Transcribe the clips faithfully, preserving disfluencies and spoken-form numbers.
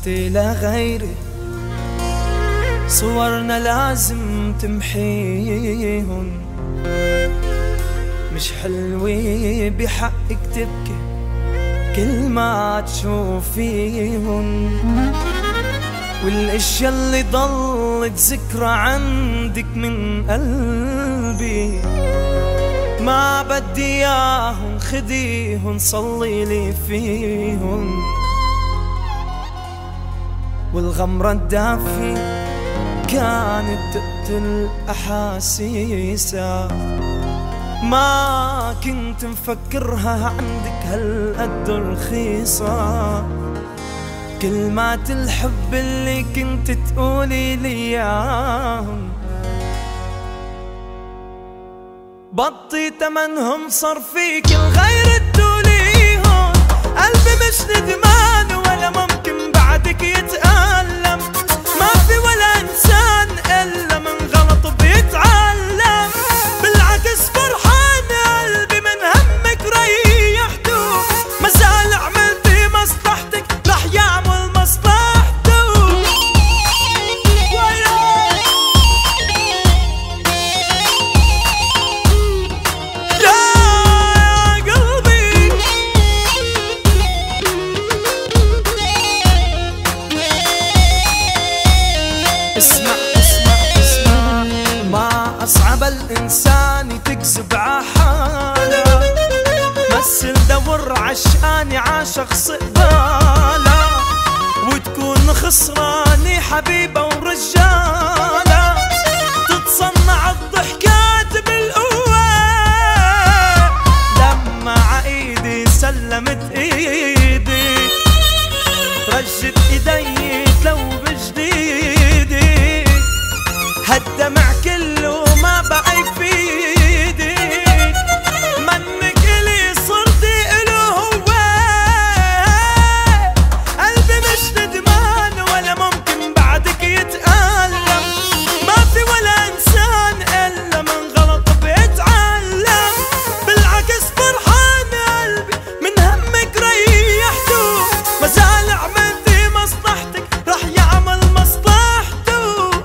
صرتي لغيري، صورنا لازم تمحيهن، مش حلوة بحقك تبكي كل ما تشوفيهن، والاشياء اللي ضلت ذكرى عندك من قلبي ما بدي اياهن، خديهن صلي لي فيهن. والغمرة الدافية كانت تقتل أحاسيسها، ما كنت مفكرها عندك هالقد رخيصة، كلمات الحب اللي كنت تقولي لي اياهم بطي تمنهم صار فيك الغير تقوليهم. قلبي مش ندمان ولا ممكن بعدك يتألم، ما في ولا انسان الا من غلط بيتعلم، بالعكس فرحان قلبي من همك ريحته، ما زال عملتي مصلحتك رح يعمل مصلحته. لا يا قلبي اسمع اسمع اسمع، ما أصعب الإنسان تكذب عحاله، مثل دور عشقاني عاشق قباله، وتكون خسراني حبيبة ورجالة، تتصنع الضحكات بالقوة، لما عايدي سلمت ايدي رجت ايدي لو بجديدي، هالدمع كله ما بقى يفيدي، منك الي صرتي اله هو، قلبي مش ندمان ولا ممكن بعدك يتألم، ما في ولا انسان الا من غلط بيتعلم، بالعكس فرحان قلبي من همك ريحته، ما زال عملتي مصلحتك رح يعمل مصلحته.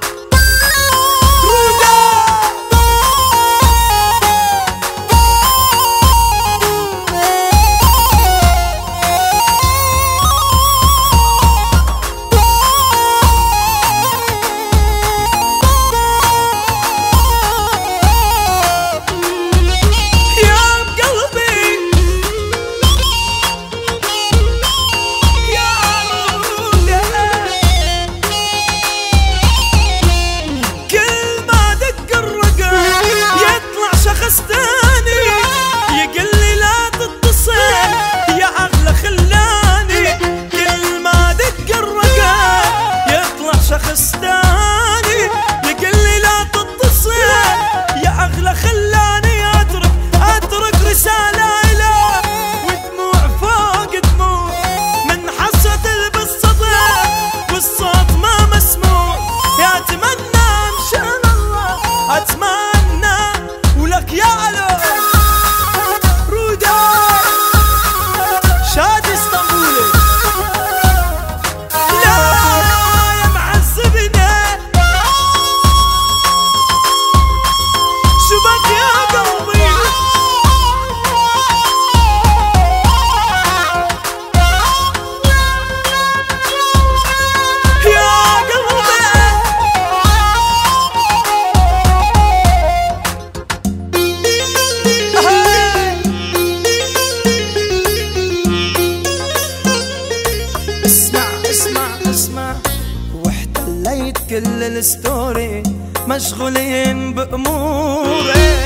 كل الستوري مشغولين بأموري،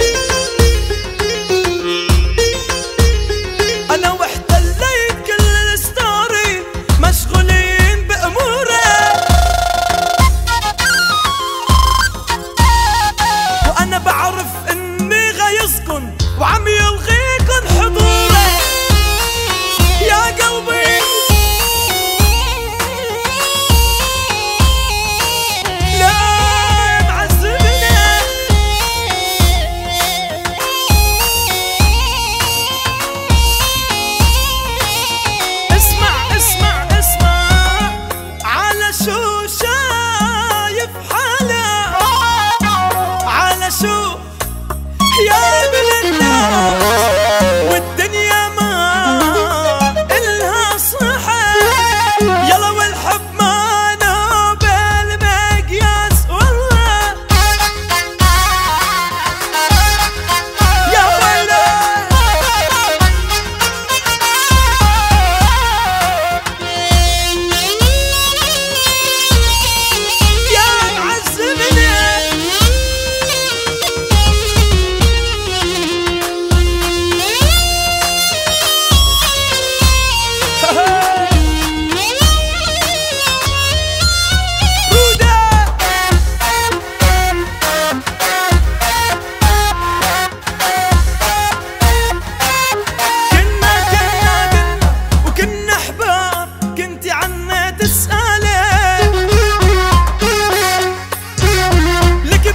أنا واحتليت كل الستوري مشغولين بأموري، وأنا بعرف إني غيظكن وعم يلغيكن حضوري يا قلبي. لا معذبني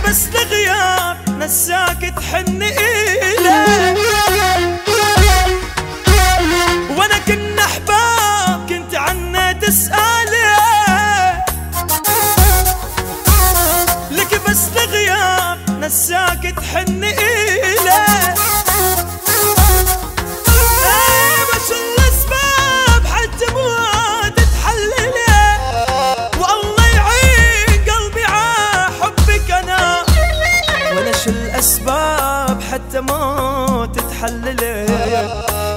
بس الغياب نساك تحن إليه، وانا كنا احباب كنت عنه تسأله، لك بس الغياب نساك تحن إليه. ايه بس الاسباب حتى ما تتحلله، والله يعين قلبي ع حبك انا، وانا شو الاسباب حتى ما تتحلله.